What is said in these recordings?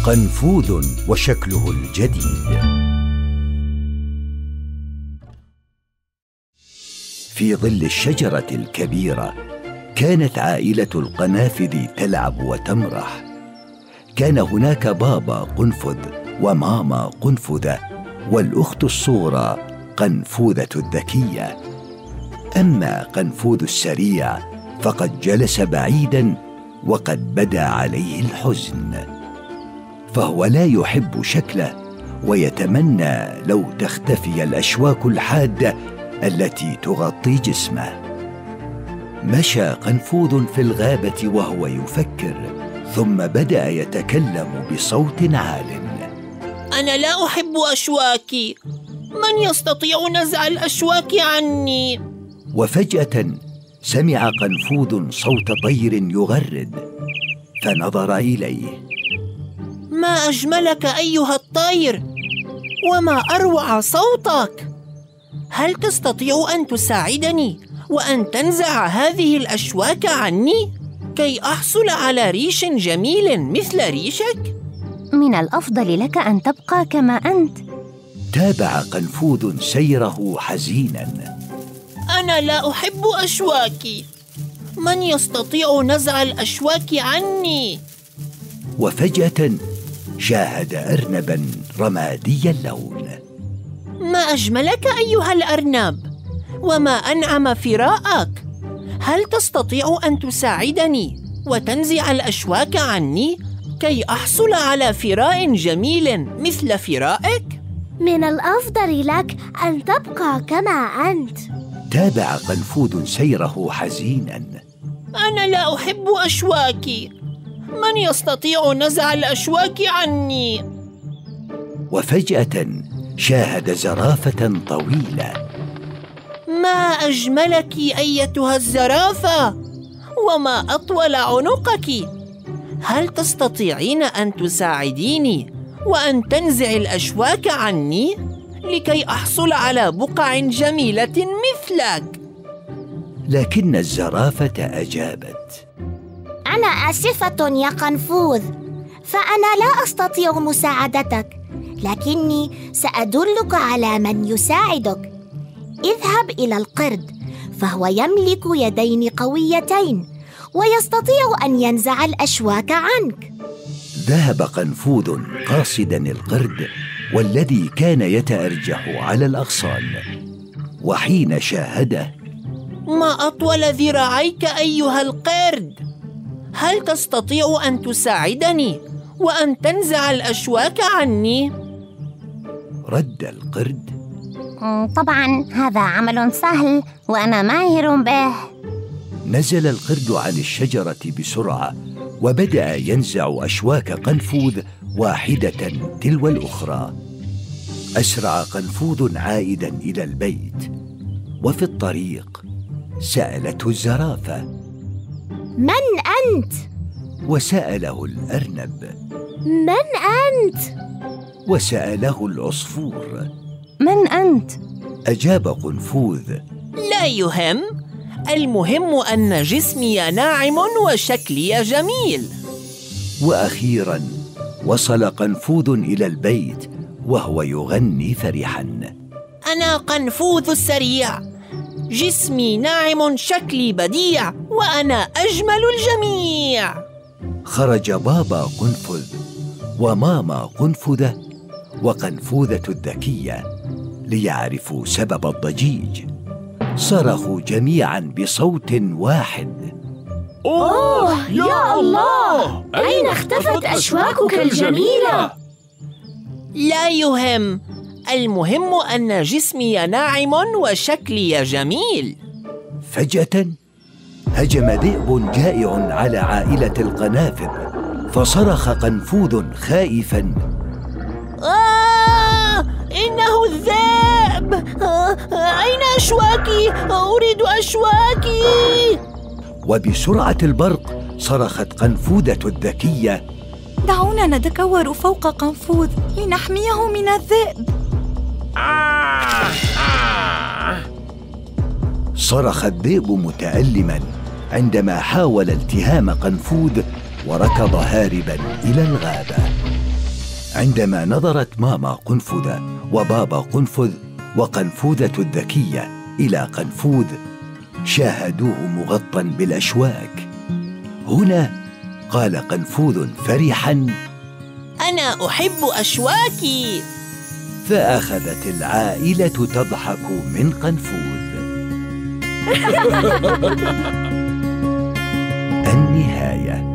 قنفوذ وشكله الجديد. في ظل الشجرة الكبيرة كانت عائلة القنافذ تلعب وتمرح. كان هناك بابا قنفذ وماما قنفذة والأخت الصغرى قنفوذة الذكية. أما قنفوذ السريع فقد جلس بعيداً وقد بدا عليه الحزن، فهو لا يحب شكله ويتمنى لو تختفي الأشواك الحادة التي تغطي جسمه. مشى قنفوذ في الغابة وهو يفكر، ثم بدأ يتكلم بصوت عال: أنا لا أحب أشواكي، من يستطيع نزع الأشواك عني؟ وفجأة سمع قنفوذ صوت طير يغرد، فنظر إليه. ما أجملك أيها الطير، وما أروع صوتك! هل تستطيع أن تساعدني وأن تنزع هذه الأشواك عني كي أحصل على ريش جميل مثل ريشك؟ من الأفضل لك أن تبقى كما أنت. تابع قنفوذ سيره حزيناً. أنا لا أحب أشواكي، من يستطيع نزع الأشواك عني؟ وفجأة شاهد أرنباً رمادي اللون. ما أجملك أيها الأرنب، وما أنعم فراءك! هل تستطيع أن تساعدني وتنزع الأشواك عني كي أحصل على فراء جميل مثل فرائك؟ من الأفضل لك أن تبقى كما أنت. تابع قنفوذ سيره حزيناً. أنا لا أحب أشواكي، من يستطيع نزع الأشواك عني؟ وفجأة شاهد زرافة طويلة. ما أجملك أيتها الزرافة، وما أطول عنقك! هل تستطيعين أن تساعديني وأن تنزع الأشواك عني لكي أحصل على بقع جميلة مثلك؟ لكن الزرافة أجابت: أنا آسفة يا قنفوذ، فأنا لا أستطيع مساعدتك، لكني سأدلك على من يساعدك. اذهب إلى القرد، فهو يملك يدين قويتين ويستطيع أن ينزع الأشواك عنك. ذهب قنفوذ قاصداً القرد، والذي كان يتأرجح على الأغصان. وحين شاهده: ما أطول ذراعيك أيها القرد، هل تستطيع أن تساعدني وأن تنزع الأشواك عني؟ رد القرد: طبعاً هذا عمل سهل وأنا ماهر به. نزل القرد عن الشجرة بسرعة وبدأ ينزع أشواك قنفوذ واحدة تلو الأخرى. أسرع قنفوذ عائداً إلى البيت، وفي الطريق سألته الزرافة: من أنت؟ وسأله الأرنب: من أنت؟ وسأله العصفور: من أنت؟ أجاب قنفوذ: لا يهم، المهم أن جسمي ناعم وشكلي جميل. وأخيراً وصل قنفوذ إلى البيت وهو يغني فرحاً: أنا قنفوذ السريع، جسمي ناعم شكلي بديع، وأنا أجمل الجميع. خرج بابا قنفذ وماما قنفذة وقنفوذة الذكية ليعرفوا سبب الضجيج. صرخوا جميعاً بصوت واحد: أوه يا الله! أين اختفت أشواكك الجميلة؟ لا يهم، المهم أن جسمي ناعم وشكلي جميل. فجأة هجم ذئب جائع على عائلة القنافذ، فصرخ قنفوذ خائفاً: إنه الذئب! أين أشواكي؟ أريد أشواكي! وبسرعة البرق صرخت قنفوذة الذكية: دعونا نتكور فوق قنفوذ لنحميه من الذئب. صرخ الذئب متألماً عندما حاول التهام قنفوذ وركض هارباً إلى الغابة. عندما نظرت ماما قنفذة وبابا قنفذ وقنفوذة الذكية إلى قنفوذ، شاهدوه مغطى بالأشواك. هنا قال قنفوذ فرحاً: أنا أحب أشواكي. فأخذت العائلة تضحك من قنفوذ. النهاية.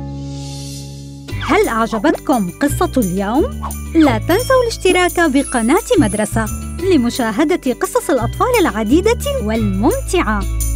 هل أعجبتكم قصة اليوم؟ لا تنسوا الاشتراك بقناة مدرسة لمشاهدة قصص الأطفال العديدة والممتعة.